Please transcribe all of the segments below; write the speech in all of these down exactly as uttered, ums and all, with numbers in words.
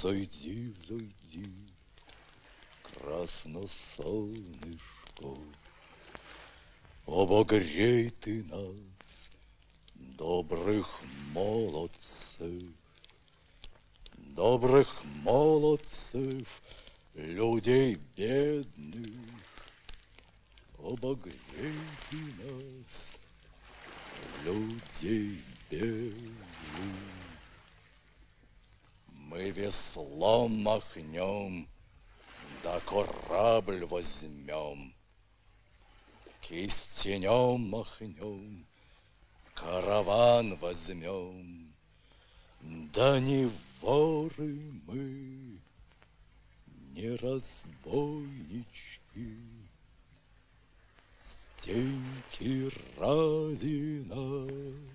Взойди, взойди, красно солнышко, обогрей ты нас, добрых молодцев, добрых молодцев, людей бедных, обогрей ты нас, людей бедных. Мы веслом махнем, да корабль возьмем, кистенем махнем, караван возьмем. Да не воры мы, не разбойнички, Стеньки Разина,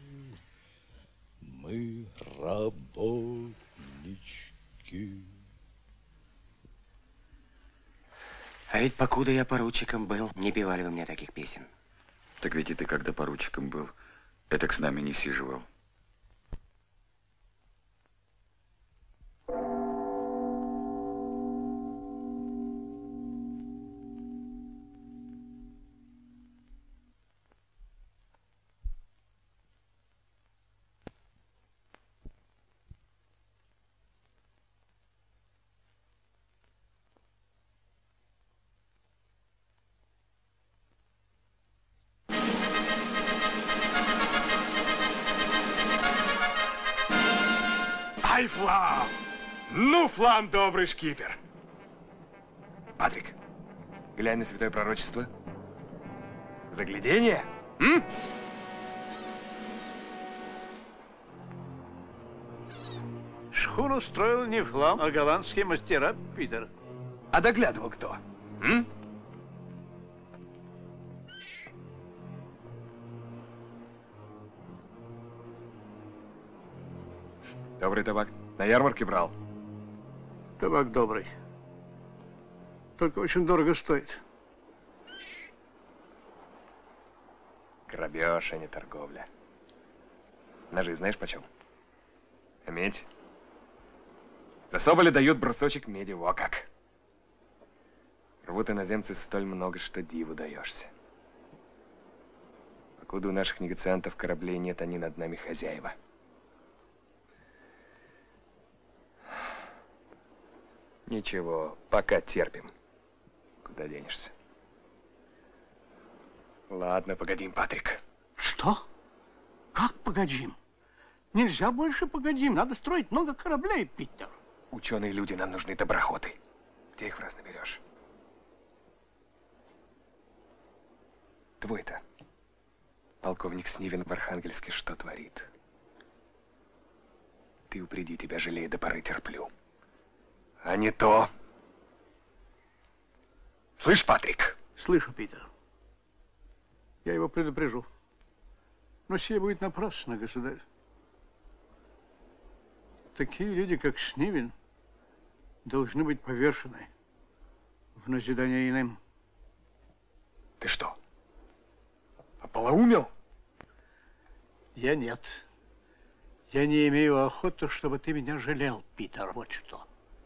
мы работнички. А ведь покуда я поручиком был, не певали вы мне таких песен. Так ведь и ты, когда поручиком был, это с нами не сиживал. Ай, Флам! Ну, Флам, добрый шкипер. Патрик, глянь на святое пророчество. Загляденье? М? Шхуну строил не Флам, а голландские мастера, Питер. А доглядывал кто? М? Добрый табак на ярмарке брал. Табак добрый. Только очень дорого стоит. Грабеж, а не торговля. Ножи знаешь почем? А медь? За соболя дают брусочек меди, во как. Рвут иноземцы столь много, что диву даешься. Покуда у наших негациантов кораблей нет, они над нами хозяева. Ничего, пока терпим. Куда денешься? Ладно, погодим, Патрик. Что? Как погодим? Нельзя больше погодим. Надо строить много кораблей, Питер. Ученые люди, нам нужны доброходы. Где их в раз наберешь? Твой-то полковник Снивен в Архангельске что творит? Ты упреди, тебя жалею, до поры терплю. А не то. Слышь, Патрик? Слышу, Питер. Я его предупрежу. Но сие будет напрасно, государь. Такие люди, как Снивен, должны быть повешены в назидание иным. Ты что, ополоумел? Я нет. Я не имею охоты, чтобы ты меня жалел, Питер. Вот что.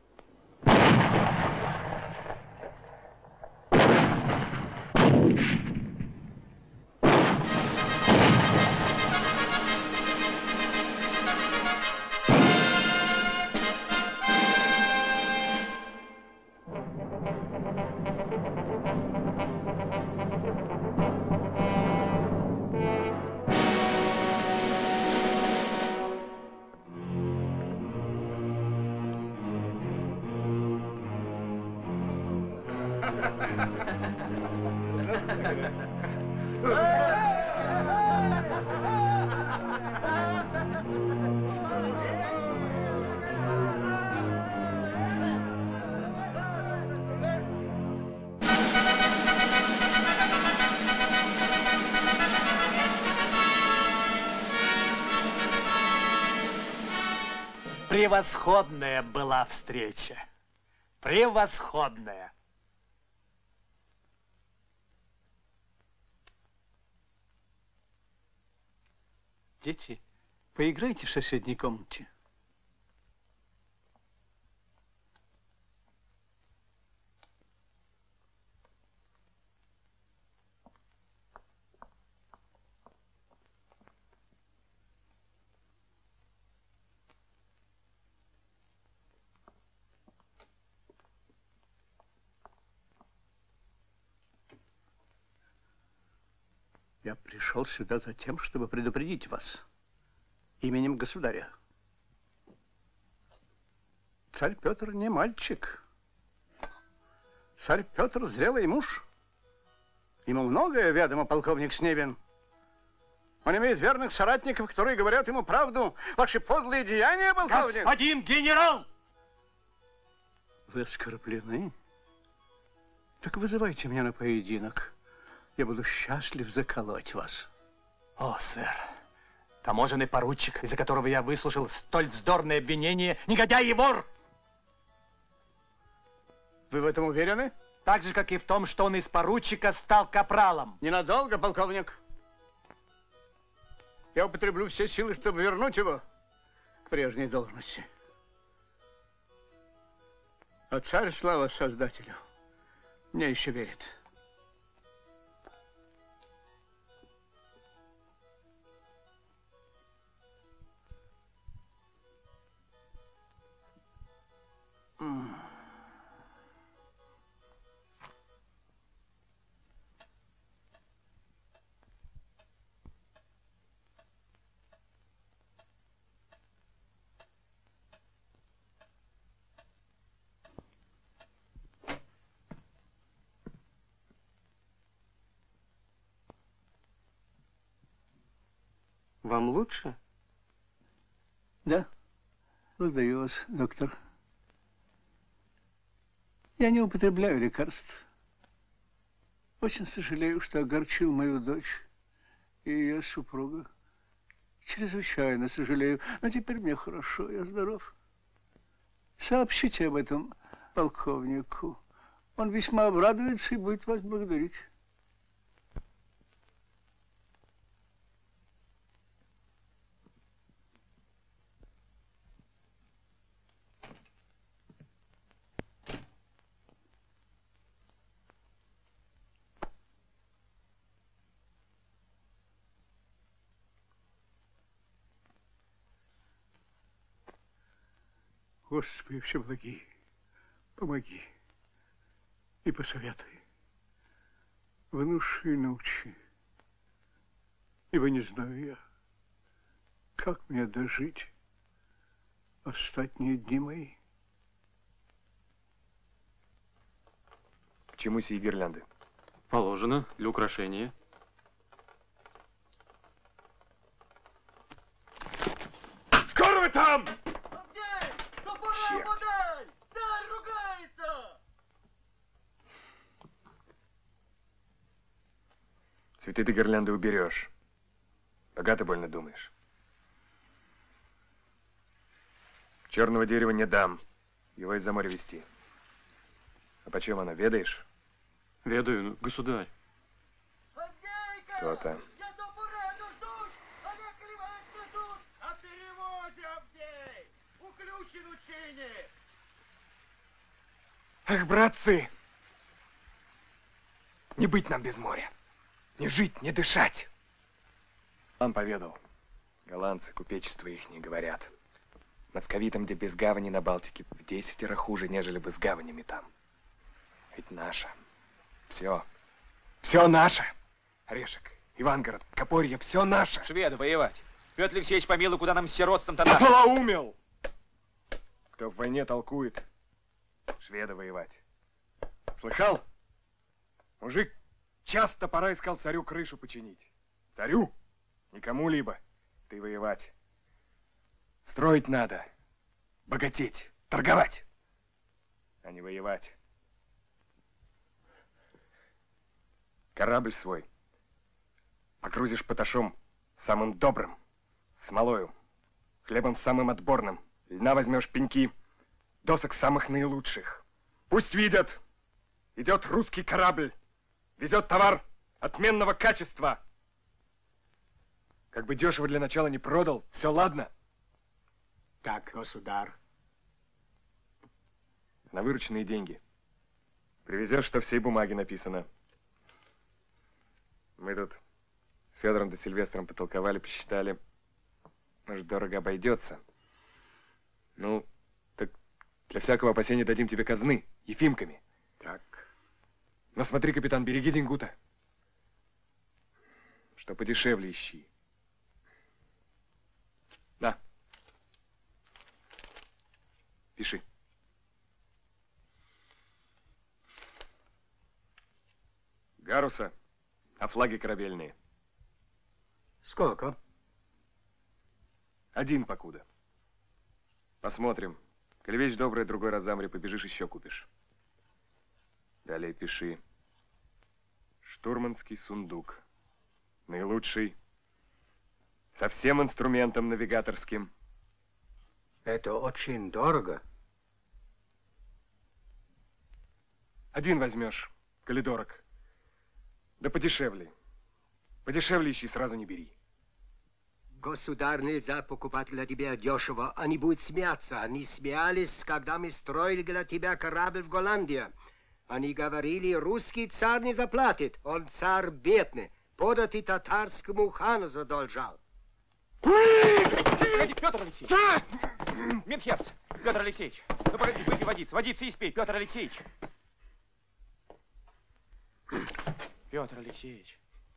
Превосходная была встреча. Превосходная. Дети, поиграйте в соседней комнате. Я пришел сюда за тем, чтобы предупредить вас именем государя. Царь Петр не мальчик. Царь Петр зрелый муж. Ему многое ведомо, полковник Снебин. Он имеет верных соратников, которые говорят ему правду. Ваши подлые деяния, полковник. Господин генерал! Вы оскорблены? Так вызывайте меня на поединок. Я буду счастлив заколоть вас. О, сэр, таможенный поручик, из-за которого я выслушал столь вздорное обвинение, негодяй и вор! Вы в этом уверены? Так же, как и в том, что он из поручика стал капралом. Ненадолго, полковник. Я употреблю все силы, чтобы вернуть его к прежней должности. А царь, слава Создателю, мне еще верит. Вам лучше? Да, благодарю вас, доктор. Я не употребляю лекарств. Очень сожалею, что огорчил мою дочь и ее супруга. Чрезвычайно сожалею, но теперь мне хорошо, я здоров. Сообщите об этом полковнику. Он весьма обрадуется и будет вас благодарить. Господи Всеблагий, помоги и посоветуй, внуши и научи, ибо не знаю я, как мне дожить остатние дни мои. К чему сии гирлянды? Положено для украшения. Скоро вы там! Царь ругается! Цветы ты гирлянды уберешь. Богато больно думаешь. Черного дерева не дам. Его из-за моря везти. А почем оно, ведаешь? Ведаю, государь. То-то. Ах, братцы! Не быть нам без моря. Не жить, не дышать. Он поведал. Голландцы, купечество их не говорят. Московитам, где без гавани на Балтике, в десятеро хуже, нежели бы с гаванями там. Ведь наше. Все. Все наше. Орешек, Ивангород, Копорье, все наше. Шведы воевать. Петр Алексеевич, помилуй, куда нам с сиротством-то А наше? полоумел! Кто в войне толкует, шведы воевать. Слыхал? Мужик часто пора искал царю крышу починить. Царю, не кому-либо, ты воевать. Строить надо, богатеть, торговать, а не воевать. Корабль свой погрузишь поташом самым добрым, смолою, хлебом самым отборным, льна возьмешь пеньки, досок самых наилучших. Пусть видят, идет русский корабль, везет товар отменного качества. Как бы дешево для начала не продал, все ладно. Так, государь. На вырученные деньги привезешь, что всей бумаге написано. Мы тут с Федором да Сильвестром потолковали, посчитали. Может, дорого обойдется. Ну, так для всякого опасения дадим тебе казны, ефимками. Так. Но смотри, капитан, береги деньгу-то. что подешевле ищи. На. Пиши. Гаруса, а флаги корабельные? Сколько? Один покуда. Посмотрим. Коли вещь добрая, другой раз за море побежишь, еще купишь. Далее пиши. Штурманский сундук. Наилучший. Со всем инструментом навигаторским. Это очень дорого. Один возьмешь, коли дорог. Да подешевле. Подешевле ищи, сразу не бери. Государь, нельзя покупать для тебя дешево. Они будут смеяться. Они смеялись, когда мы строили для тебя корабль в Голландии. Они говорили, русский царь не заплатит. Он царь бедный. Подать и татарскому хану задолжал. Погоди, Петр Алексеевич! Минхерц! Петр Алексеевич! Ну погоди, выпей водицы, водицы и спей, Петр Алексеевич! Петр Алексеевич!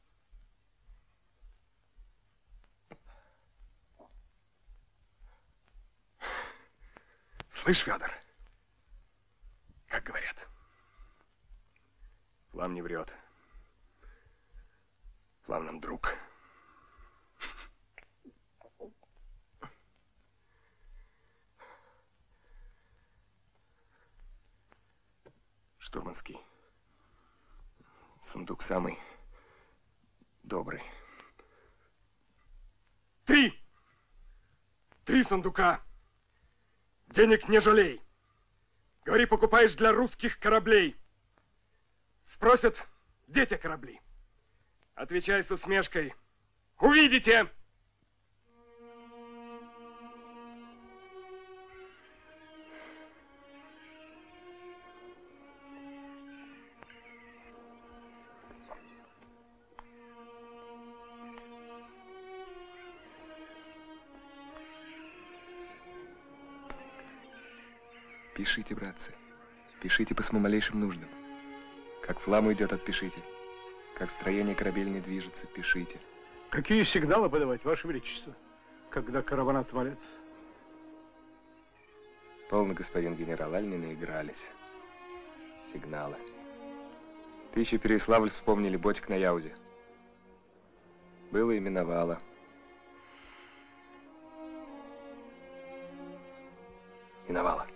Слышь, Федор, как говорят, Флам не врет. Флам нам друг. Штурманский сундук самый добрый. Три! Три сундука! Денег не жалей. Говори, покупаешь для русских кораблей. Спросят, где те корабли? Отвечай с усмешкой. Увидите! Пишите, братцы, пишите по самым малейшим нуждам. Как флам уйдет, отпишите. Как строение корабельное движется, пишите. Какие сигналы подавать, Ваше Величество, когда караван отвалит? Полно, господин генерал, аль не наигрались. Сигналы. Ты еще Переяславль вспомнили, ботик на Яузе. Было и миновало. Миновало.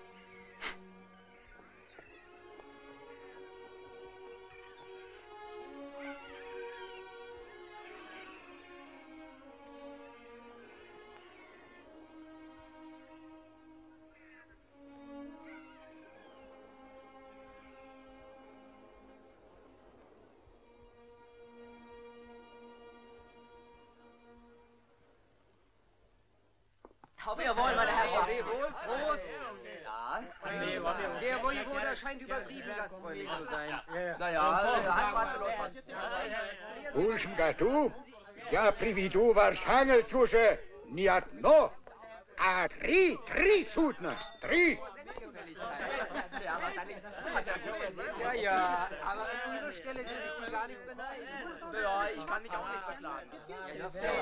Wir wollen, meine Herrschaft. Prost. Ja. Der Woiwoda scheint übertrieben gastfreundlich zu sein. Naja, hat zweifellos passiert nicht. В общем году я приведу ваш Хангельцуже не одно, а три, три судна. Три. Ja, wahrscheinlich hat er viel gesehen. Ja, ja, aber an Ihrer Stelle würde ich ihn gar nicht beneiden. Ja, ich kann mich auch nicht beklagen. Das ist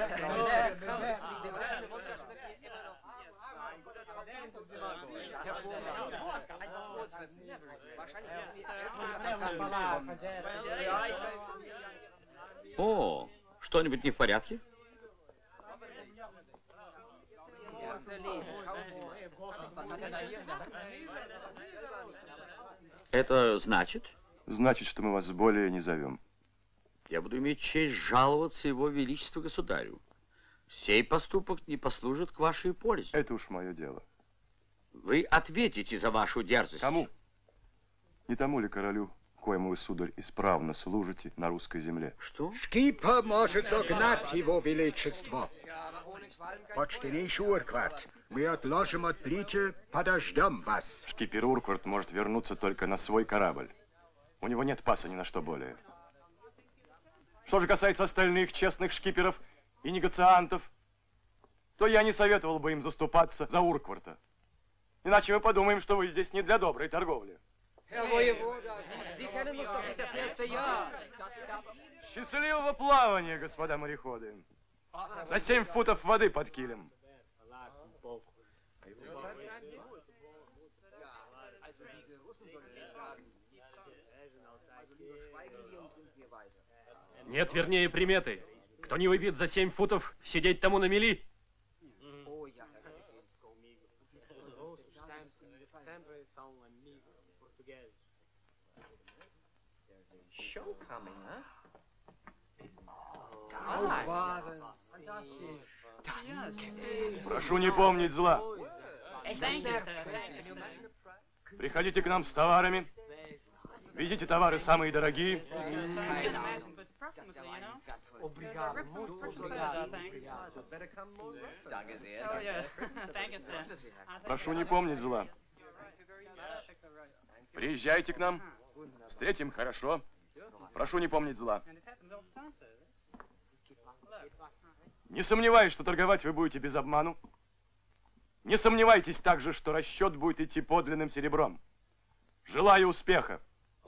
О, что-нибудь не в порядке? Это значит? Значит, что мы вас более не зовем. Я буду иметь честь жаловаться его величеству государю. Сей поступок не послужит к вашей пользе. Это уж мое дело. Вы ответите за вашу дерзость. Кому? Не тому ли королю, коему вы, сударь, исправно служите на русской земле? Что? Шкипер может догнать его величество. Почтеннейший Урквард, мы отложим отплытие, подождем вас. Шкипер Урквард может вернуться только на свой корабль. У него нет паса ни на что более. Что же касается остальных честных шкиперов и негациантов, то я не советовал бы им заступаться за Уркварда. Иначе мы подумаем, что вы здесь не для доброй торговли. Herr Woiwoda, Sie kennen Счастливого плавания, господа мореходы. За семь футов воды под килем. Нет, вернее, приметы. Кто не выпьет за семь футов, сидеть тому на мели. Прошу не помнить зла. Приходите к нам с товарами. Везите товары самые дорогие. Прошу не помнить зла. Приезжайте к нам. Встретим хорошо. Прошу не помнить зла. Не сомневаюсь, что торговать вы будете без обману. Не сомневайтесь также, что расчет будет идти подлинным серебром. Желаю успеха.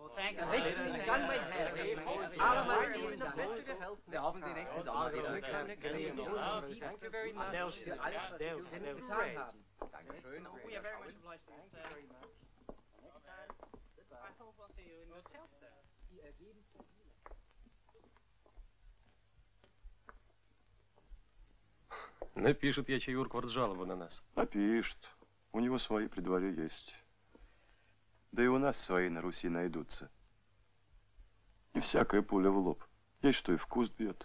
Напишет Ячей Урквард жалобу на нас. Напишет. У него свои при дворе есть. Да и у нас свои на Руси найдутся. Не всякая пуля в лоб. Есть что и в куст бьет.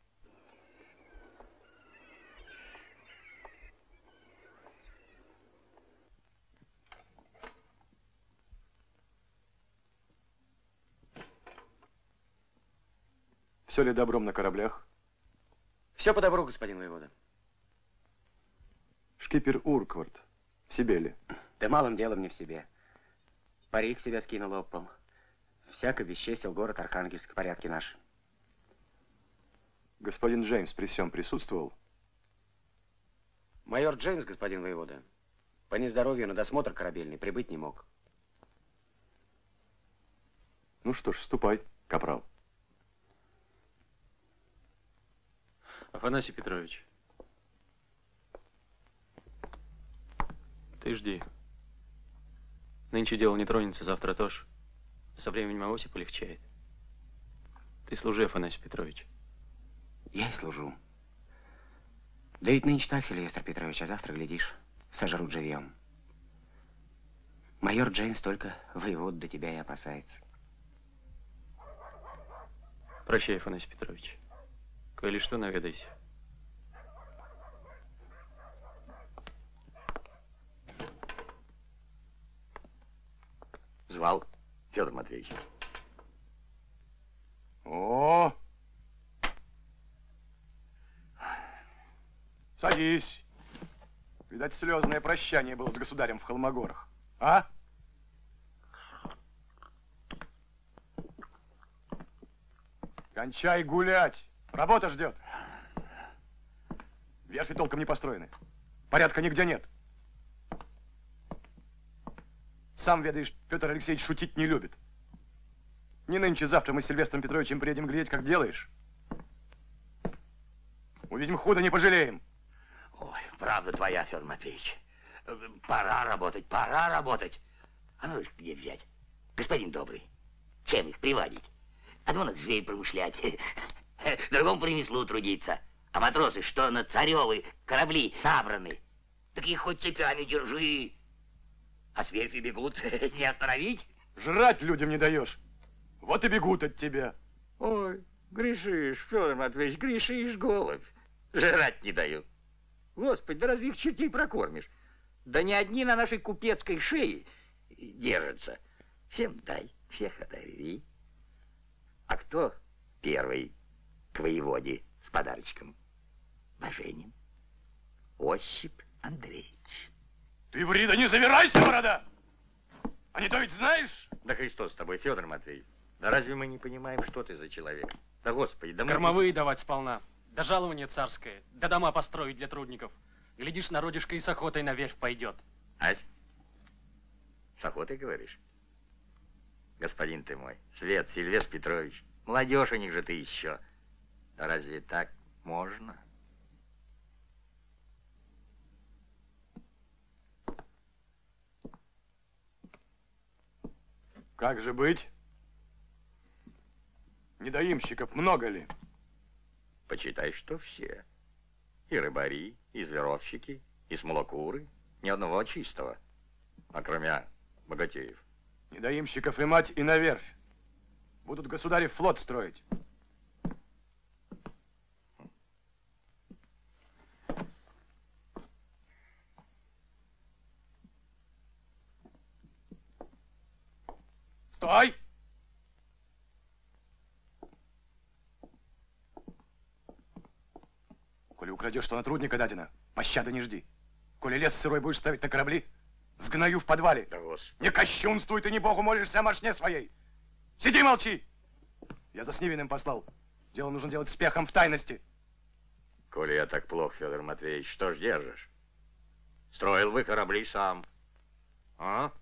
Все ли добром на кораблях? Все по добру, господин воевода. Шкипер Урквард. В себе ли? Да малым делом не в себе. Парик себя скинул об пол. Всяко бесчестил город Архангельск, порядки наши. Господин Джеймс при всем присутствовал? Майор Джеймс, господин воевода, по нездоровью на досмотр корабельный прибыть не мог. Ну что ж, ступай, капрал. Афанасий Петрович, ты жди. Нынче дело не тронется, завтра тоже. Со временем авось и полегчает. Ты служи, Афанасий Петрович. Я и служу. Да ведь нынче так, Сильвестр Петрович, а завтра, глядишь, сожрут живьем. Майор Джеймс только воевод до тебя и опасается. Прощай, Афанасий Петрович. Коли что, наведайся. Звал Федор Матвеевич. О! Садись. Видать, слезное прощание было с государем в Холмогорах. А? Кончай гулять. Работа ждет. Верфи толком не построены. Порядка нигде нет. Сам ведаешь, Петр Алексеевич шутить не любит. Не нынче-завтра мы с Сильвестром Петровичем приедем глядеть, как делаешь. Увидим худо, не пожалеем. Ой, правда твоя, Федор Матвеевич. Пора работать, пора работать. А ну, где взять? Господин добрый, чем их приводить? Одно на зверей промышлять, другому по ремеслу трудиться. А матросы, что на царевы корабли набраны, так их хоть цепями держи. А с верфи бегут, не остановить? Жрать людям не даешь. Вот и бегут от тебя. Ой, грешишь, Федор Матвеевич, грешишь, голубь. Жрать не даю. Господи, да разве их чертей прокормишь? Да не одни на нашей купецкой шее держатся. Всем дай, всех одари. А кто первый к воеводе с подарочком? Боженин Осип Андреевич. Ты ври, да не завирайся, борода! А не то ведь знаешь? Да Христос с тобой, Федор Матвеевич. Да разве мы не понимаем, что ты за человек? Да Господи, да мы... Кормовые давать сполна. Да жалование царское. Да дома построить для трудников. Глядишь, народишко и с охотой на верфь пойдет. Ась, с охотой говоришь? господин ты мой, Свет, Сильвестр Петрович. Молодеженек же ты еще. А разве так можно? Как же быть? Недоимщиков много ли? Почитай, что все. И рыбари, и зверовщики, и смолокуры. Ни одного чистого. А кроме богатеев. Недоимщиков и мать, и на верфь. Будут государев флот строить. Стой! Коли украдешь, что на трудника дадено, пощады не жди. Коли лес сырой будешь ставить на корабли, сгною в подвале. Да, Господи. Не кощунствуй, ты не Богу молишься, а мошне своей. Сиди, молчи! Я за Снивиным послал. Дело нужно делать с пехом в тайности. Коли я так плох, Федор Матвеевич, что ж держишь? Строил бы корабли сам. А?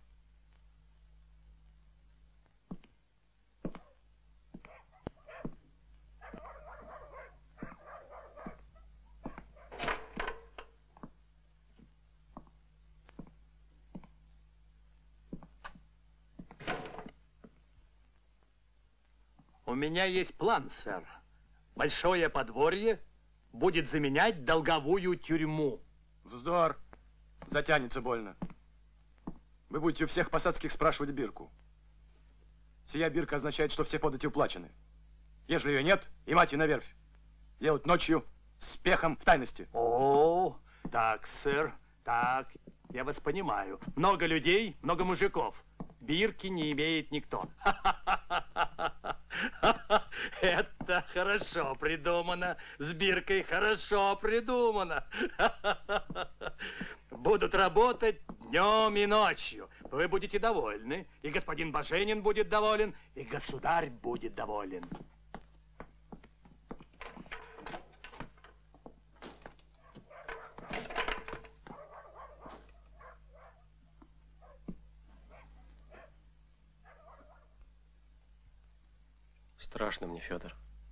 У меня есть план, сэр. Большое подворье будет заменять долговую тюрьму. Вздор. Затянется больно. Вы будете у всех посадских спрашивать бирку. Сия бирка означает, что все подати уплачены. Ежели ее нет, и мать и на верфь. Делать ночью с пехом в тайности. О, так, сэр, так, я вас понимаю. Много людей, много мужиков. Бирки не имеет никто. Это хорошо придумано. С биркой хорошо придумано. Будут работать днем и ночью. Вы будете довольны. И господин Баженин будет доволен, и государь будет доволен. Страшно мне, Федор.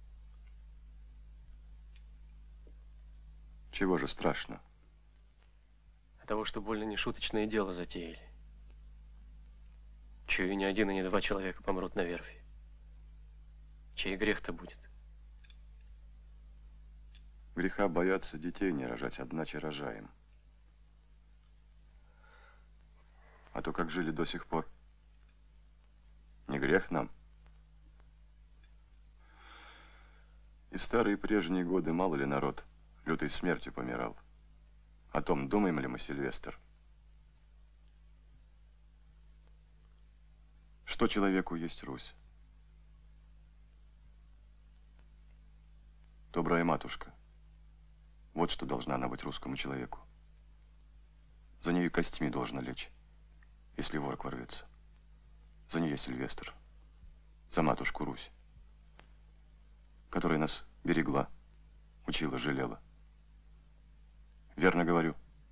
Чего же страшно? От того, что больно нешуточное дело затеяли. Чую, ни один и ни два человека помрут на верфи. Чей грех-то будет? Греха боятся детей не рожать, одначе рожаем. А то как жили до сих пор. Не грех нам. И в старые прежние годы мало ли народ лютой смертью помирал. О том думаем ли мы, Сильвестр? Что человеку есть Русь? Добрая матушка. Вот что должна она быть русскому человеку. За нее костьми должна лечь, если ворог ворвется. За нее Сильвестр. За матушку Русь, которая нас берегла, учила, жалела. Верно говорю?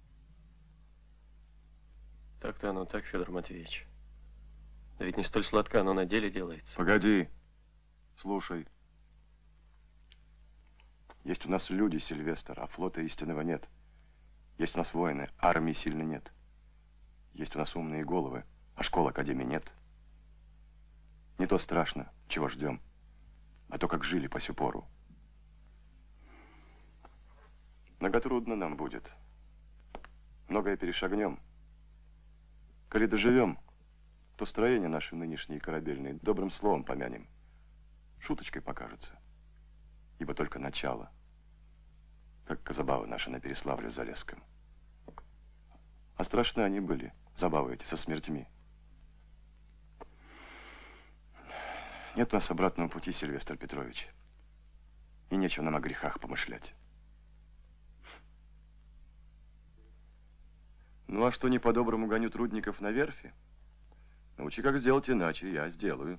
Так-то оно так, Федор Матвеевич. Да ведь не столь сладко оно на деле делается. Погоди, слушай. Есть у нас люди, Сильвестр, а флота истинного нет. Есть у нас воины, армии сильной нет. Есть у нас умные головы, а школ, академии нет. Не то страшно, чего ждем, а то, как жили по сю пору. Много трудно нам будет. Многое перешагнем. Коли доживем, то строение наши нынешние корабельные добрым словом помянем. Шуточкой покажется. Ибо только начало. Как забавы наши на Переславле-Залесском. А страшны они были, забавы эти со смертьми. Нет у нас обратного пути, Сильвестр Петрович. И нечего нам о грехах помышлять. Ну, а что не по-доброму гоню трудников на верфи? Научи, как сделать иначе, я сделаю.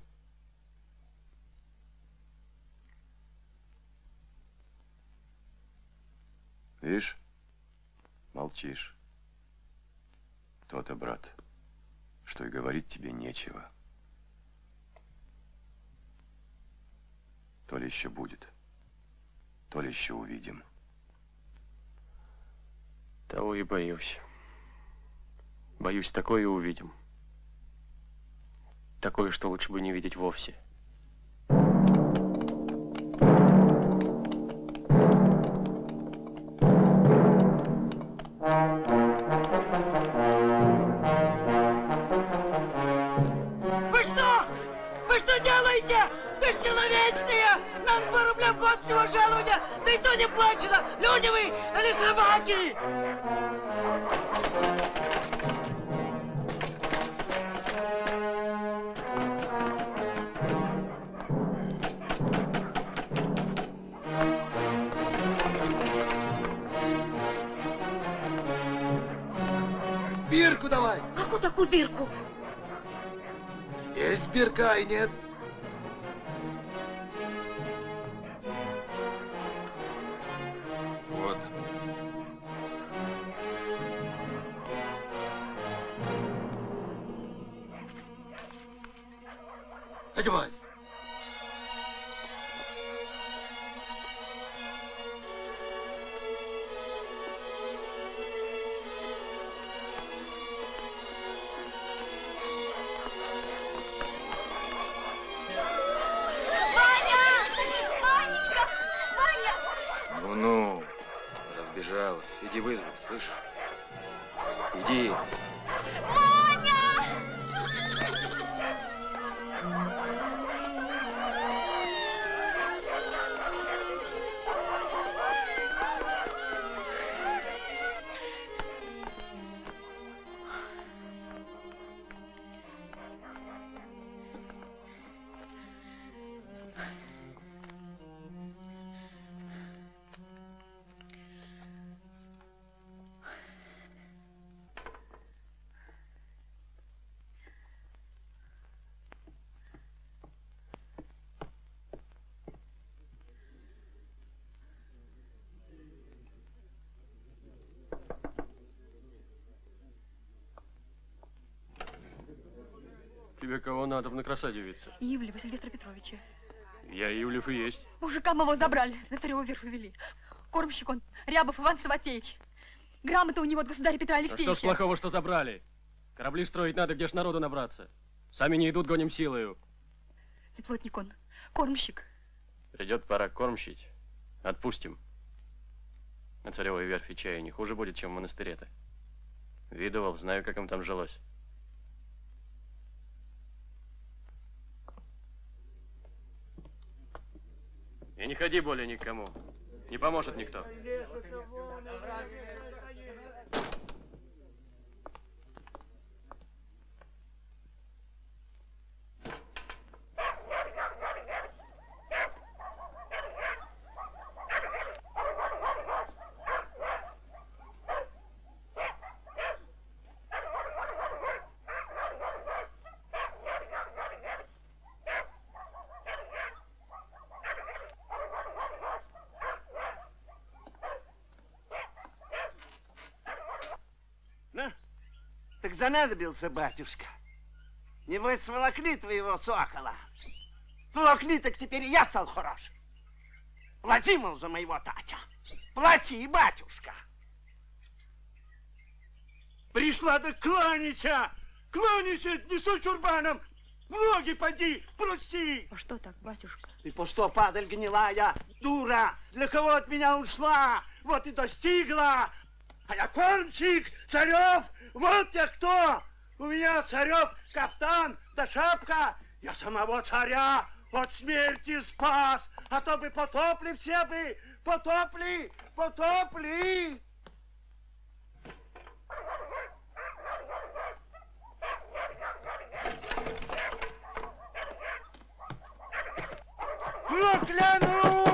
Видишь, молчишь. То-то, брат, что и говорить тебе нечего. То ли еще будет, то ли еще увидим. Того и боюсь. Боюсь, такое и увидим. Такое, что лучше бы не видеть вовсе. Вы что? Вы что делаете? Бесчеловечные! Нам два рубля в год всего жалования, да и то не плачено! Люди вы или собаки! Бирку давай! Какую такую бирку? Есть бирка и нет. Вот. Одевайся. Ну-ну, разбежалась. Иди в избу, слышишь? Иди. Тебе кого надо на краса девица? Ивлева Сильвестра Петровича. Я Ивлев и есть. Мужикам его забрали, на Царево верх увели. Кормщик он, Рябов Иван Саватеевич. Грамота у него от государя Петра А Алексеевича. что ж плохого, что забрали? Корабли строить надо, где ж народу набраться. Сами не идут, гоним силою. И плотник он, кормщик. Придет пора кормщить. Отпустим. На Царевой верфи чаю не хуже будет, чем в монастыре-то. Видывал, знаю, как им там жилось. И не ходи более никому. Не поможет никто. Так занадобился батюшка. Небось, сволокли твоего сокола. Сволокли, так теперь и я стал хорош. Плати, мол, за моего татя. Плати, батюшка. Пришла да кланяйся. Кланяйся, несу чурбаном. В ноги поди, прости. А что так, батюшка? Ты по что, падаль гнилая, дура? Для кого от меня ушла? Вот и достигла. А я кормчик, Царев, вот я кто! У меня Царев кафтан да шапка. Я самого царя от смерти спас, а то бы потопли все бы, потопли, потопли. Прокляну!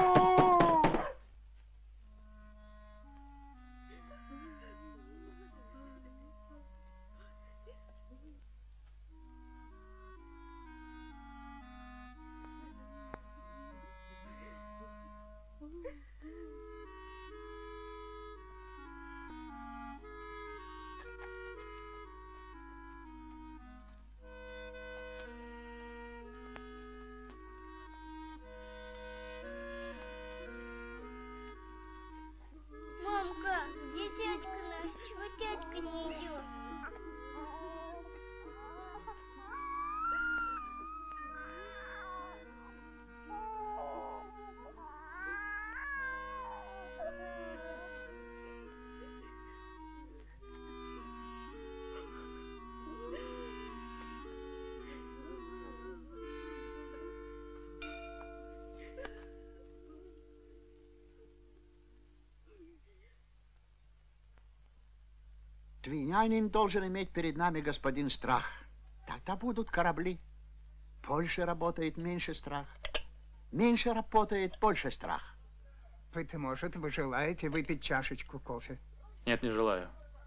Линянин должен иметь перед нами, господин, страх. Тогда будут корабли. Больше работает, меньше страх. Меньше работает, больше страх. Быть может, вы желаете выпить чашечку кофе? Нет, не желаю.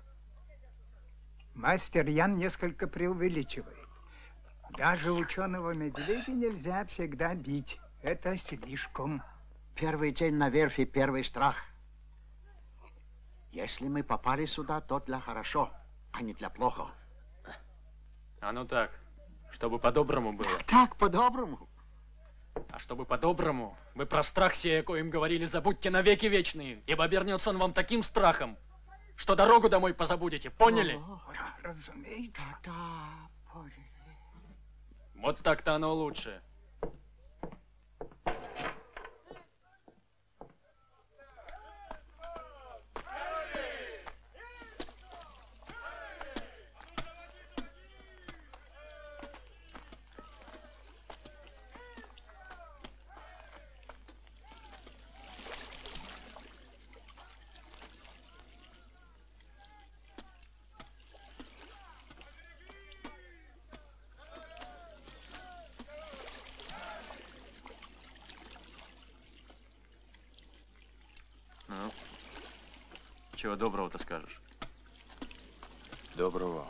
Мастер Ян несколько преувеличивает. Даже ученого медведя нельзя всегда бить. Это слишком. Первый день на верфи, первый страх. Если мы попали сюда, то для хорошо, а не для плохо. А ну так, чтобы по-доброму было. Так, по-доброму. А чтобы по-доброму, вы про страх сей, о коем говорили, забудьте навеки вечные, ибо обернется он вам таким страхом, что дорогу домой позабудете, поняли? О, да, разумеется. Да, да, поняли. Вот так-то оно лучше. Ну, чего доброго-то скажешь? Доброго.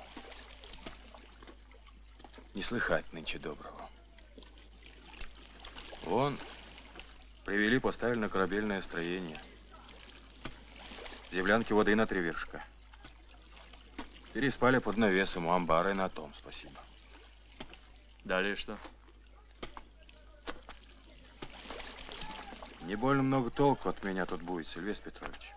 Не слыхать нынче доброго. Вон, привели, поставили на корабельное строение. Землянки воды на три вершка. Переспали под навесом у амбара, и на том спасибо. Далее что? Не больно много толку от меня тут будет, Сильвестр Петрович.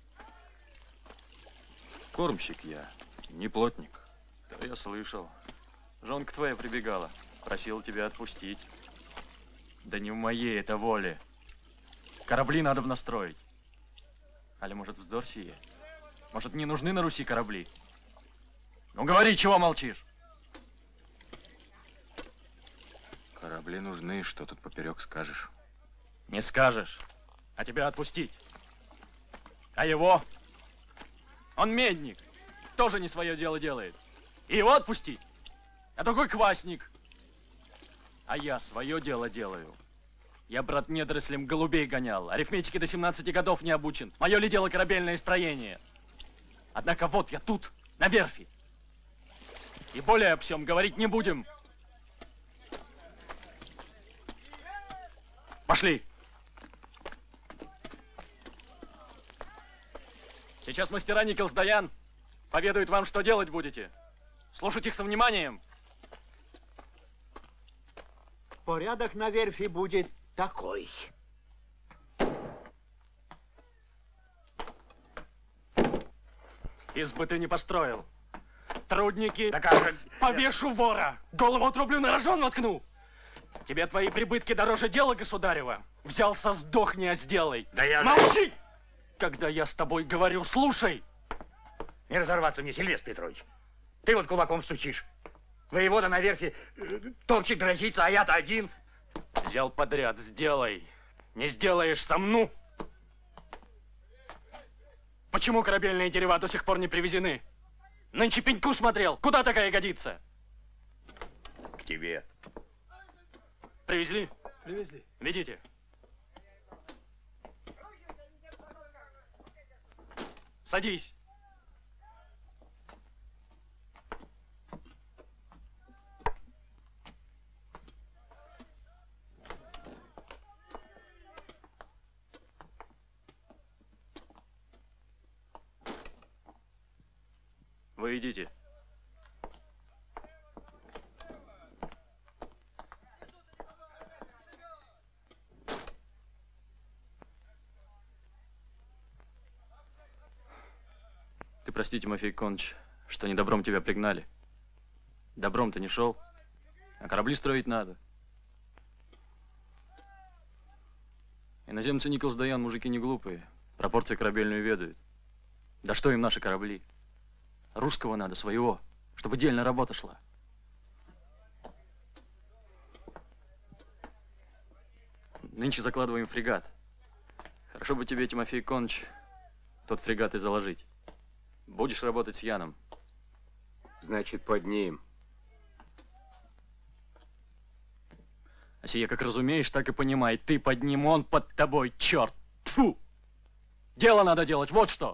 Кормщик я, не плотник. Да я слышал. Жонка твоя прибегала, просила тебя отпустить. Да не в моей это воле. Корабли надо настроить. Али, может, вздор сие? Может, не нужны на Руси корабли? Ну, говори, чего молчишь? Корабли нужны, что тут поперек скажешь? Не скажешь, а тебя отпустить. А его? Он медник, тоже не свое дело делает. И его отпустить? А другой квасник. А я свое дело делаю. Я, брат, недорослем голубей гонял, арифметике до семнадцати годов не обучен. Мое ли дело корабельное строение? Однако вот я тут, на верфи. И более об всем говорить не будем. Пошли. Сейчас мастера Николс Даян поведают вам, что делать будете. Слушать их со вниманием. Порядок на верфи будет такой. Избы ты не построил. Трудники, повешу вора, голову отрублю, на рожон воткну. Тебе твои прибытки дороже дела, государева. Взялся, сдохни, а сделай. Да я... Молчи! Когда я с тобой говорю, слушай. Не разорваться мне, Сильвестр Петрович. Ты вот кулаком стучишь. Воевода на верфи, топчик грозится, а я-то один. Взял подряд, сделай. Не сделаешь, сомну. Почему корабельные дерева до сих пор не привезены? Нынче пеньку смотрел. Куда такая годится? К тебе. Привезли? Привезли. Ведите. Садись. Вы идите. Ты прости, Тимофей Коныч, что недобром тебя пригнали. Добром-то не шел, а корабли строить надо. Иноземцы Николс Даян мужики не глупые, пропорции корабельную ведают. Да что им наши корабли? Русского надо, своего, чтобы дельная работа шла. Нынче закладываем фрегат. Хорошо бы тебе, Тимофей Коныч, тот фрегат и заложить. Будешь работать с Яном. Значит, под ним. А сие как разумеешь, так и понимай. Ты под ним, он под тобой, черт! Тьфу! Дело надо делать, вот что!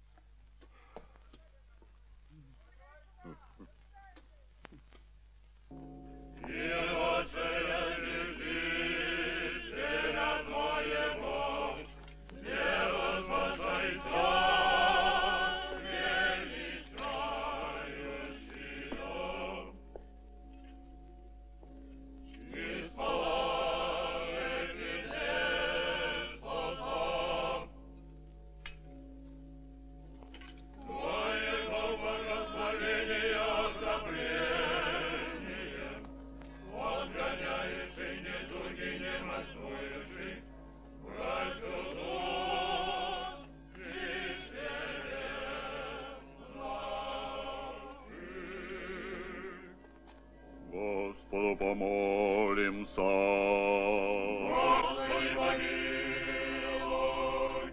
Господу помолимся. Господи, помилуй.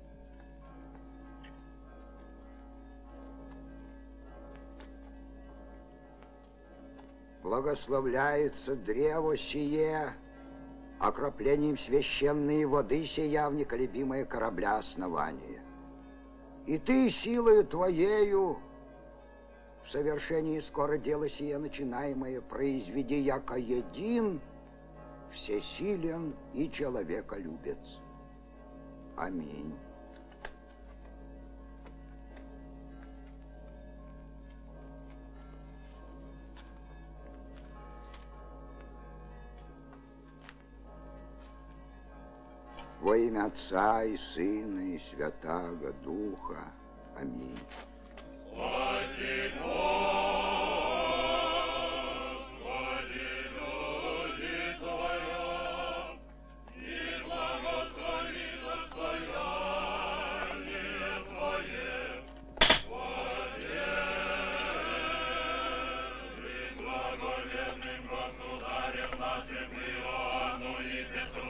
Благословляется древо сие, окроплением священной воды сия в неколебимое корабля основание. И ты силою твоею в совершении скоро дело сие начинаемое произведи, яко един, всесилен и человеколюбец. Аминь. Во имя Отца и Сына и Святаго Духа. Аминь. Спаси, Господи, люди Твоя, и благослови достояние Твое, владеем благолепным государем нашим Иоанну и Петру,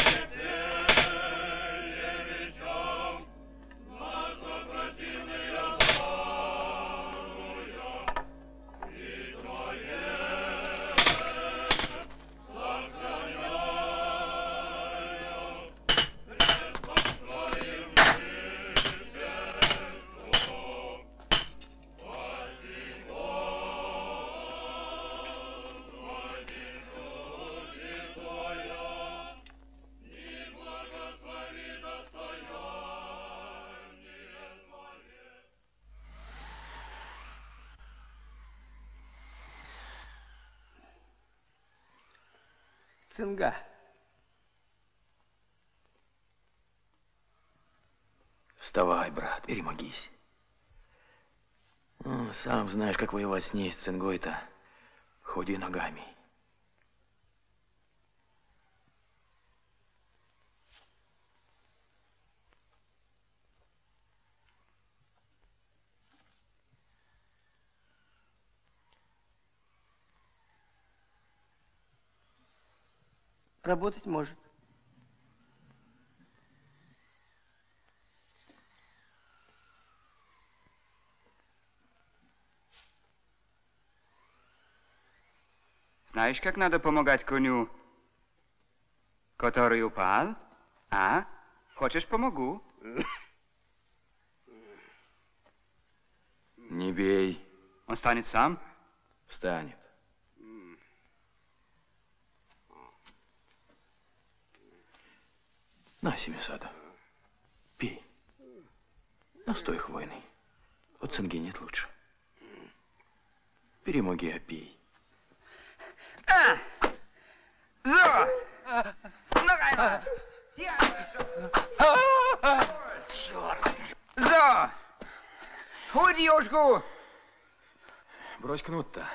Алексеевичам, нас отвратительные Цинга. Вставай, брат, перемогись. Ну, сам знаешь, как воевать с ней, с цингой-то. Ходи ногами. Работать может. Знаешь, как надо помогать коню, который упал? А? Хочешь, помогу? Не бей. Он станет сам? Встанет. На, Семисада, пей. Настой хвойный. От цинги нет лучше. Перемоги, а пей. А! Зо! Ногайна! Черт! Зо! Удьюшку! Брось кнут-то.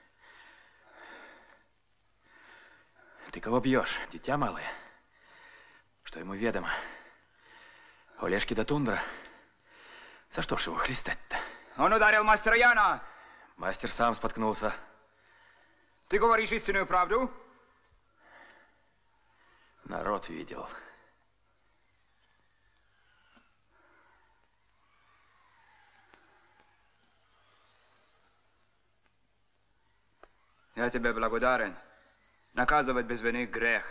Ты кого бьешь, дитя малое? Что ему ведомо? Олежки да тундра. За что ж его хлестать-то? Он ударил мастера Яна. Мастер сам споткнулся. Ты говоришь истинную правду? Народ видел. Я тебе благодарен. Наказывать без вины грех.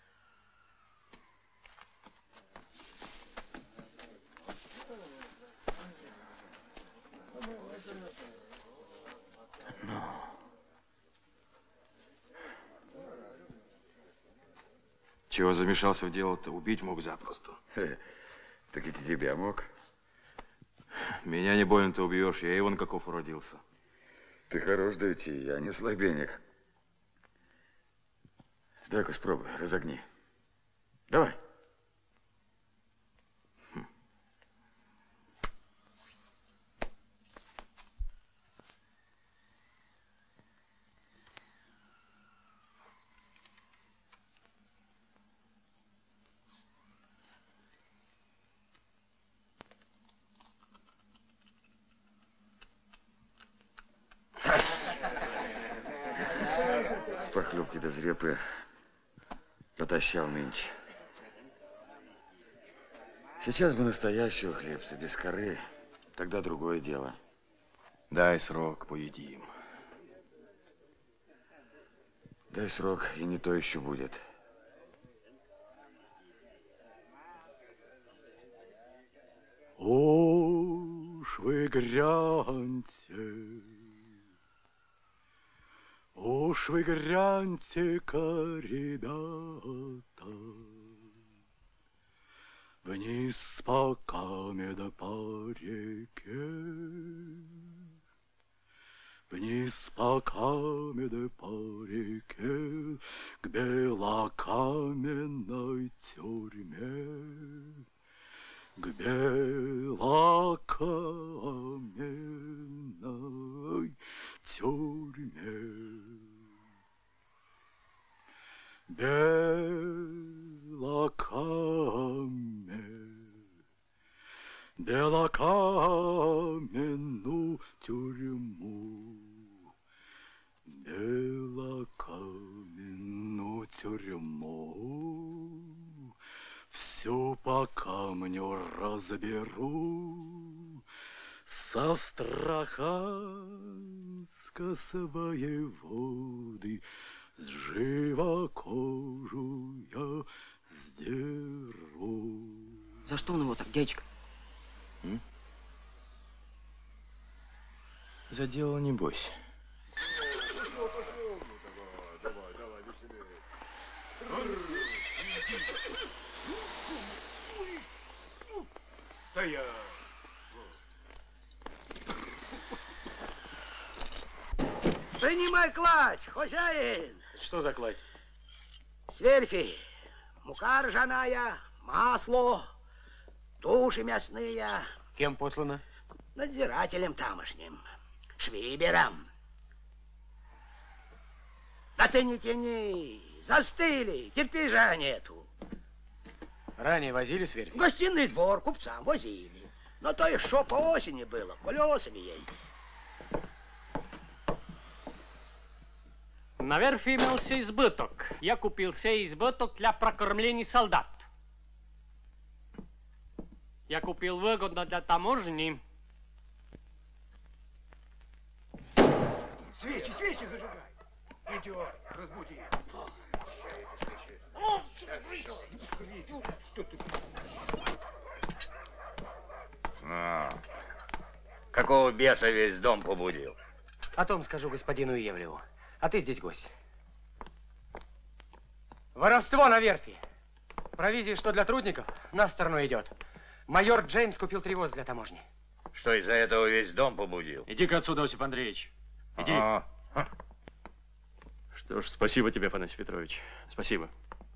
Чего замешался в дело-то? Убить мог запросто. Так и тебя мог. Меня не больно ты убьешь, я и вон каков уродился. Ты хорош дойти, я не слабенек. Дай-ка спробуй, разогни. Давай. Похлебки до зрепы потащал нынче. Сейчас бы настоящего хлебца, без коры, тогда другое дело. Дай срок, поедим. Дай срок, и не то еще будет. Уж вы гляньте, уж вы гляньте-ка, ребята, вниз по каме да по реке, вниз по каме да по реке, к белокаменной тюрьме, к белокаменной тюрьме. Белокамен, белокаменную тюрьму, белокаменную тюрьму, всю по камню разберу, с Астраханска своей воды, с живокожу я сдеру. За что он его так, дядечка? М? За дело не бойся. Да я... Принимай кладь, хозяин. Что за кладь? Сверхи, мука ржаная, масло, туши мясные. Кем послано? Надзирателем тамошним, швибером. Да ты не тяни, застыли, терпежа нету. Ранее возили сверхи? В гостиный двор купцам возили. Но то и шо по осени было, колесами ездили. На верфи имелся избыток. Я купил сей избыток для прокормления солдат. Я купил выгодно для таможни. Свечи, свечи зажигай. Идет, разбуди. А, какого беса весь дом побудил? О том скажу господину Ивлеву. А ты здесь гость. Воровство на верфи. Провизия, что для трудников, на сторону идет. Майор Джеймс купил привоз для таможни. Что из-за этого весь дом побудил? Иди-ка отсюда, Осип Андреевич. Иди. А -а. Что ж, спасибо тебе, Афанасий Петрович. Спасибо.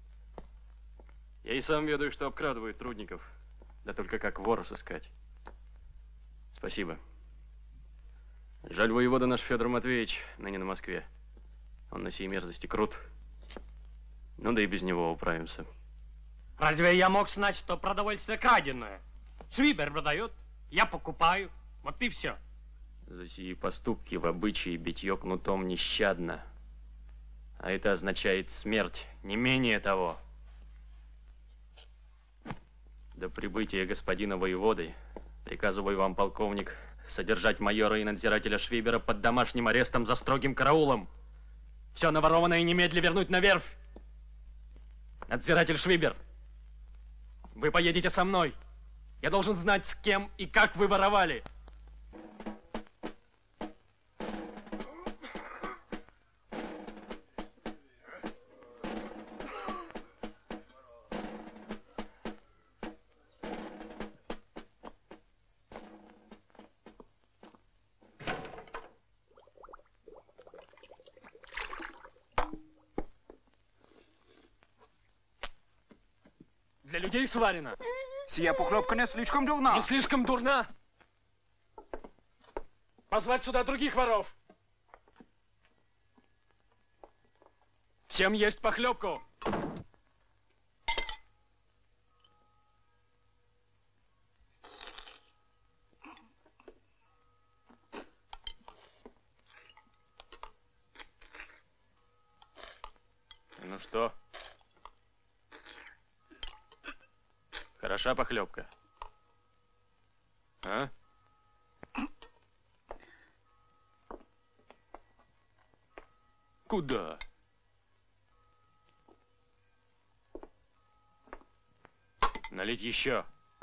Я и сам ведаю, что обкрадывают трудников. Да только как вора сыскать. Спасибо. Жаль, воевода наш Федор Матвеевич ныне на Москве. Он на сей мерзости крут. Ну да и без него управимся. Разве я мог знать, что продовольствие краденое? Швибер продает, я покупаю. Вот и все. За сии поступки в обычае битье кнутом нещадно. А это означает смерть, не менее того. До прибытия господина воеводы приказываю вам, полковник, содержать майора и надзирателя Швибера под домашним арестом за строгим караулом. Все наворованное немедленно вернуть на верфь. Надзиратель Швибер, вы поедете со мной. Я должен знать, с кем и как вы воровали. Для людей сварено. Сия похлебка не слишком дурна. Не слишком дурна. Позвать сюда других воров. Всем есть похлебку. Ну что? Хороша похлебка? А? Куда? Налить еще.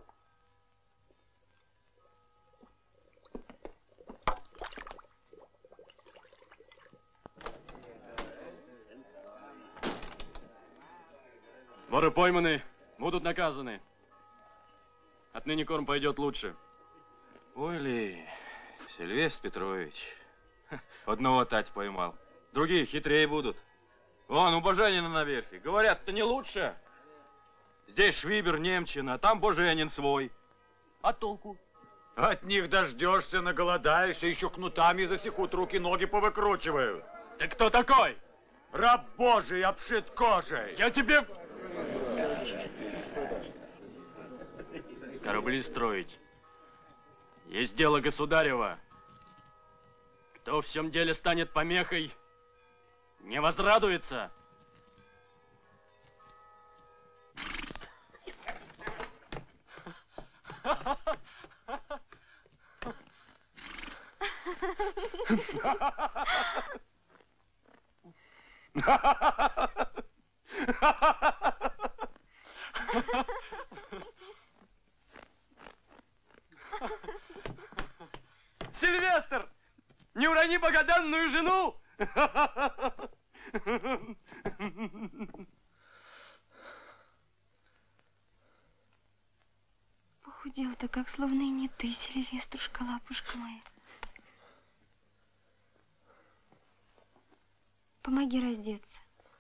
Воры пойманы, будут наказаны. Отныне корм пойдет лучше. Ой ли, Сильвестр Петрович, одного тать поймал. Другие хитрее будут. Вон, у Боженина на верфи. Говорят-то не лучше. Здесь Швибер немчин, а там Боженин свой. А толку? От них дождешься, наголодаешься, еще кнутами засекут, руки-ноги повыкручивают. Ты кто такой? Раб Божий, обшит кожей. Я тебе... Корабли строить. Есть дело государева. Кто в всем деле станет помехой, не возрадуется. Сильвестр, не урони богоданную жену! Похудел-то, как словно и не ты, Сильвеструшка, лапушка моя. Помоги раздеться.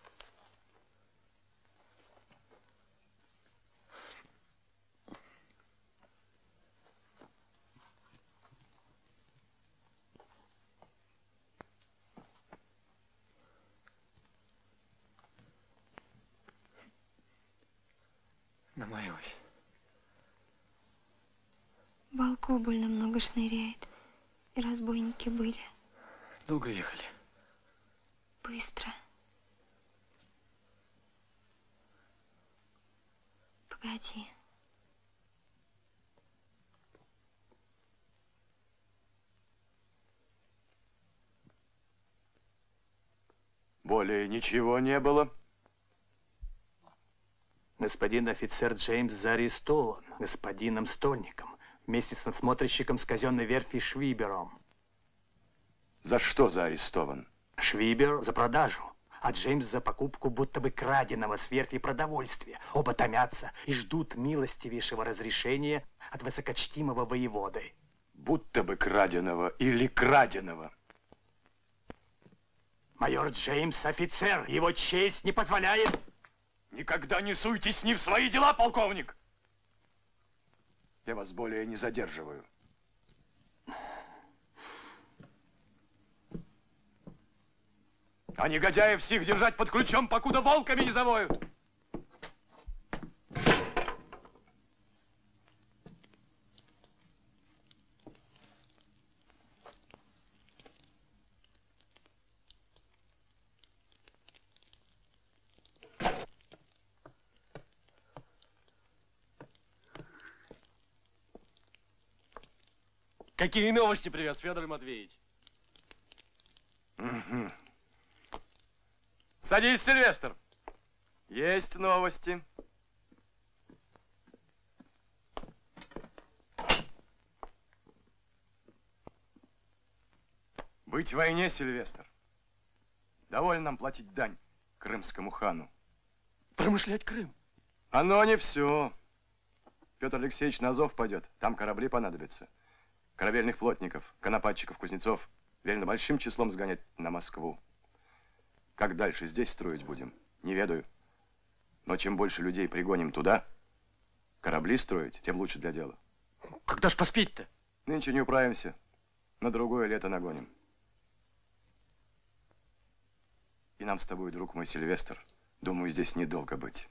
Намаялась. Волков больно много шныряет. И разбойники были. Долго ехали? Быстро. Погоди. Более ничего не было. Господин офицер Джеймс заарестован господином Стольником вместе с надсмотрщиком с казенной верфи Швибером. За что заарестован? Швибер за продажу, а Джеймс за покупку будто бы краденого с верфи продовольствия. Оба томятся и ждут милостивейшего разрешения от высокочтимого воеводы. Будто бы краденого или краденого. Майор Джеймс офицер, его честь не позволяет... Никогда не суйтесь не в свои дела, полковник! Я вас более не задерживаю. А негодяев всех держать под ключом, покуда волками не завоют. Какие новости привез Федор Матвеевич? Угу. Садись, Сильвестр. Есть новости. Быть в войне, Сильвестр. Довольно нам платить дань крымскому хану. Промышлять Крым? Оно не все. Петр Алексеевич на Азов пойдет. Там корабли понадобятся. Корабельных плотников, конопатчиков, кузнецов велено большим числом сгонять на Москву. Как дальше здесь строить будем, не ведаю. Но чем больше людей пригоним туда, корабли строить, тем лучше для дела. Когда ж поспеть-то? Нынче не управимся. На другое лето нагоним. И нам с тобой, друг мой Сильвестр, думаю, здесь недолго быть.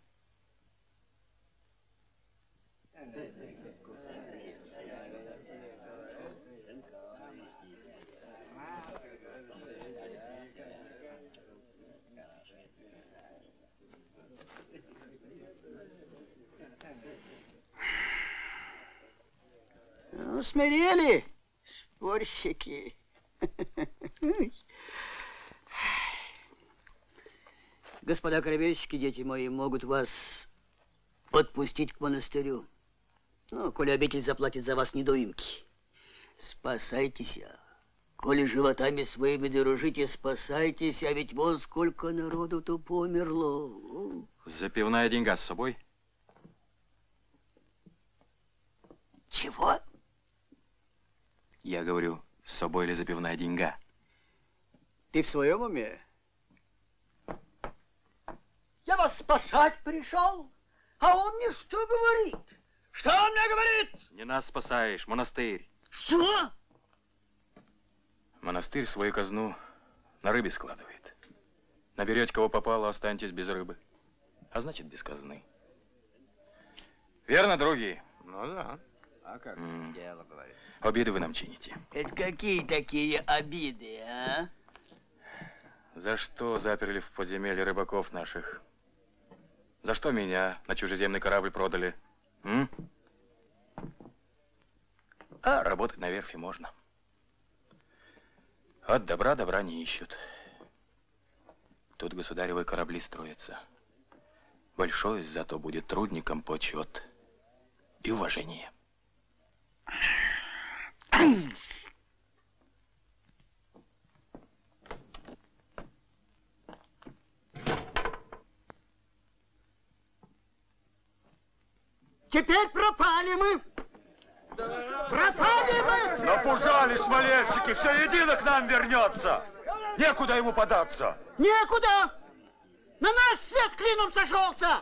Ну, смирели, спорщики. Господа корабельщики, дети мои, могут вас отпустить к монастырю. Ну, коли обитель заплатит за вас недоимки. Спасайтесь, коли животами своими дорожите, спасайтесь, а ведь вон сколько народу-то померло. Запивная деньга с собой? Чего? Я говорю, с собой ли запивная деньга? Ты в своем уме? Я вас спасать пришел, а он мне что говорит? Что он мне говорит? Не нас спасаешь, монастырь. Что? Монастырь свою казну на рыбе складывает. Наберете кого попало, останетесь без рыбы. А значит, без казны. Верно, други? Ну да. А как М. дело говорит? Обиды вы нам чините. Это какие такие обиды, а? За что заперли в подземелье рыбаков наших? За что меня на чужеземный корабль продали? М? А работать на верфи можно. От добра добра не ищут. Тут государевы корабли строятся. Большой зато будет трудникам почет и уважение. Теперь пропали мы. Пропали мы. Напужали смолельщики, все едино к нам вернется. Некуда ему податься. Некуда. На нас свет клином сошелся.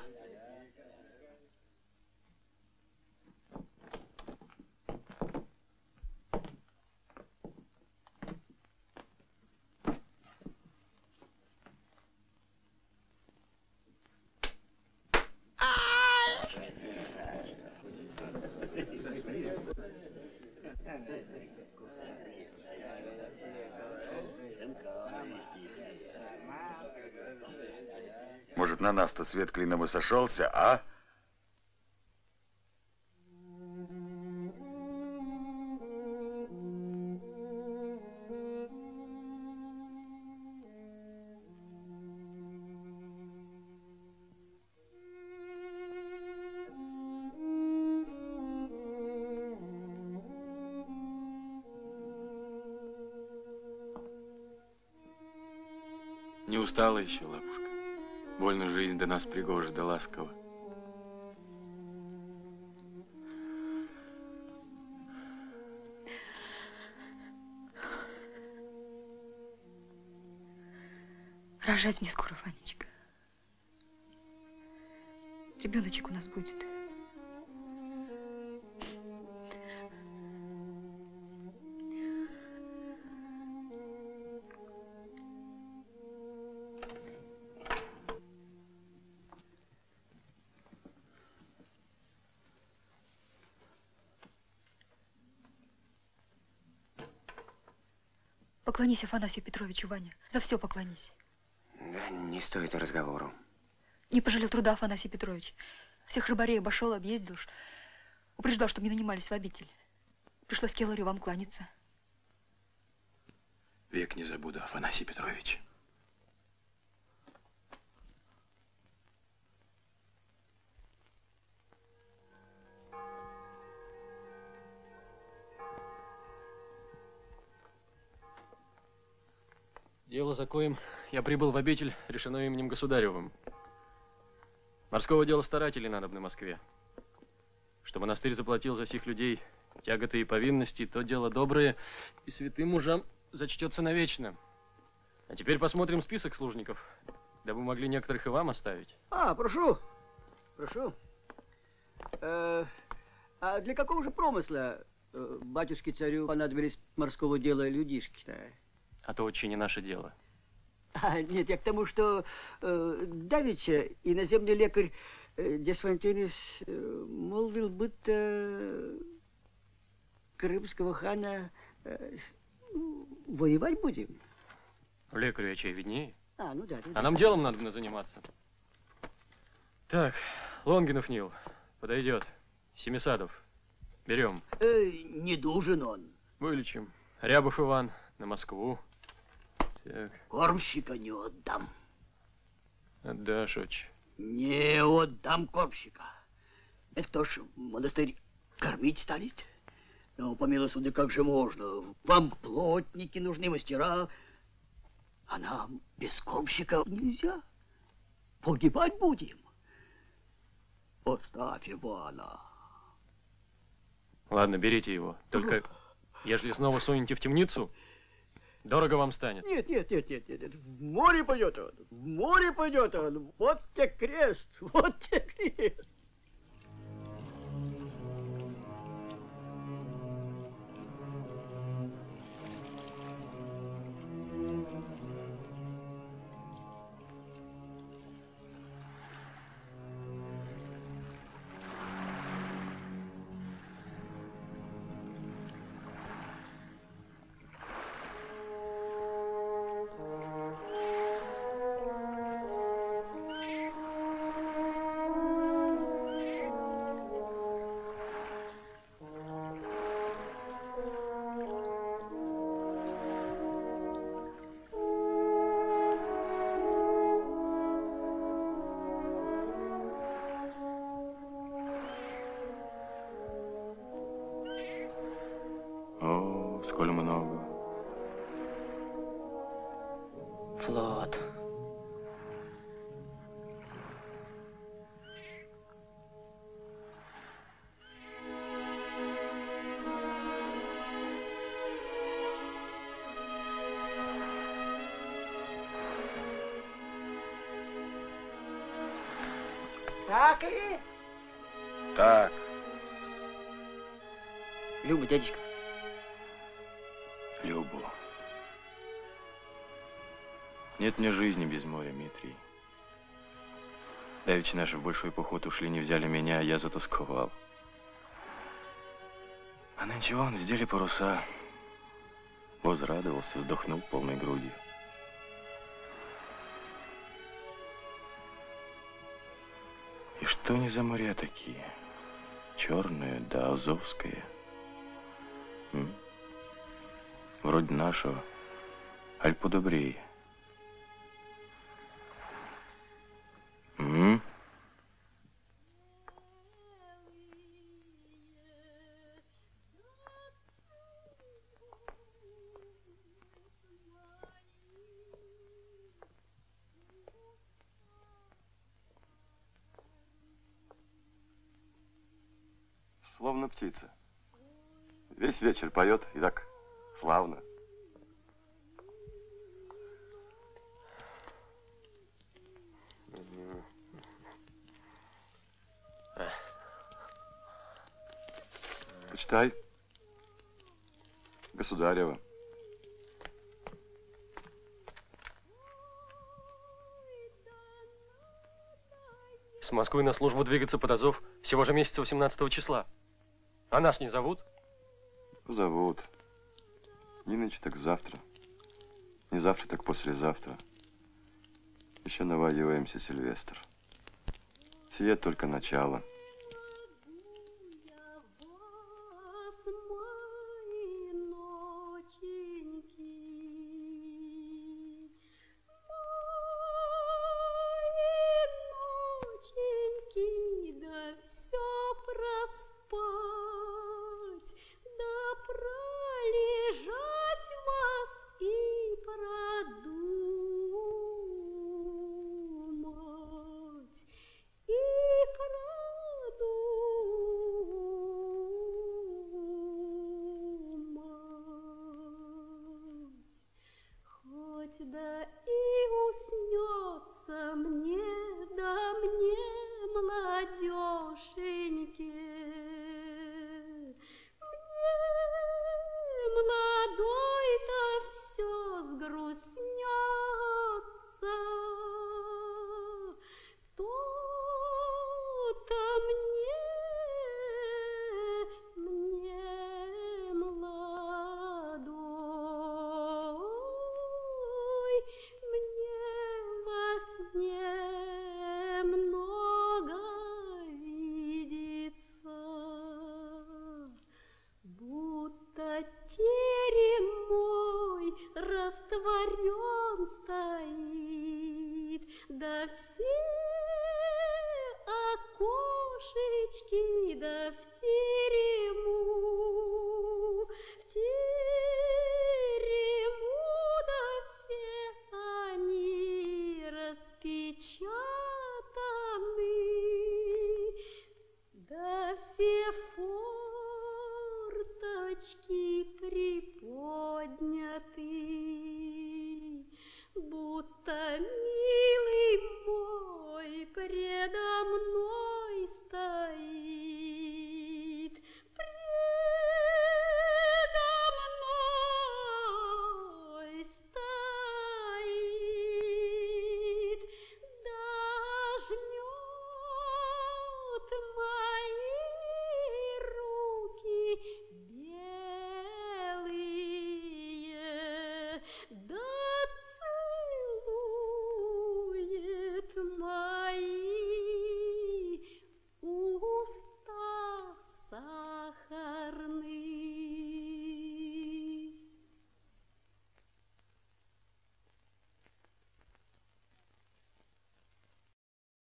Может, на нас-то свет клином и сошелся, а? Не устала еще, лапушка? Больно жизнь до нас пригожа да ласкова. Рожать мне скоро, Ванечка. Ребеночек у нас будет. Поклонись Афанасию Петровичу, Ваня. За все поклонись. Да не стоит разговору. Не пожалел труда Афанасий Петрович. Всех рыбарей обошел, объездил. Упреждал, чтобы не нанимались в обитель. Пришлось келарю вам кланяться. Век не забуду, Афанасий Петрович. Дело, за коим я прибыл в обитель, решено именем Государевым. Морского дела старателей надобно в Москве. Что монастырь заплатил за сих людей тяготы и повинности, то дело доброе, и святым мужам зачтется навечно. А теперь посмотрим список служников, дабы могли некоторых и вам оставить. А, прошу, прошу. Э, а для какого же промысла э, батюшке-царю понадобились морского дела людишки-то? А то очень не наше дело. А, нет, я к тому, что э, давеча иноземный лекарь э, Десфонтенес э, молвил, будто крымского хана э, воевать будем. Лекарю я чей виднее. А, ну да. Ну, а да. нам делом надо заниматься. Так, Лонгинов Нил подойдет. Семисадов. Берем. Э, не должен он. Вылечим. Рябов Иван на Москву. Так. Кормщика не отдам. Отдашь, отче. Не отдам кормщика. Это кто ж монастырь кормить станет? Ну, помилуй, суды, как же можно? Вам плотники нужны, мастера, а нам без кормщика нельзя. Погибать будем. Оставь Ивана. Ладно, берите его. Только, ежели снова сунете в темницу, дорого вам станет. Нет, нет, нет, нет, нет, нет. В море пойдет он, в море пойдет он. Вот тебе крест, вот тебе крест. О, сколь много. Флот. Так ли? Так. Люба, дядечка. Любу. Нет мне жизни без моря, Митрий. Давеча наши в большой поход ушли, не взяли меня, а я затосковал. А нынче вон, сделали паруса. Возрадовался, вздохнул полной грудью. И что они за моря такие? Черные, да Азовское. М? Вроде нашего, аль подобрее. М? Словно птица. Весь вечер поет и так славно. Почитай. Государева. С Москвы на службу двигаться под Азов всего же месяца восемнадцатого числа. А нас не зовут? Зовут. Не нынче, так завтра. Не завтра, так послезавтра. Еще навоюемся, Сильвестр. Сие только начало. Да все проспать, да пролежать вас и продумать. окошеньке. Мне молодой-то все сгрустнется, то-то мне, мне молодой, мне вас немного видится, будто терем мой растворен стоит, да все окошечки, да в терему, в терему, да все они распечатаны, да все форточки приподняты, будто милый мой предо мной стоит.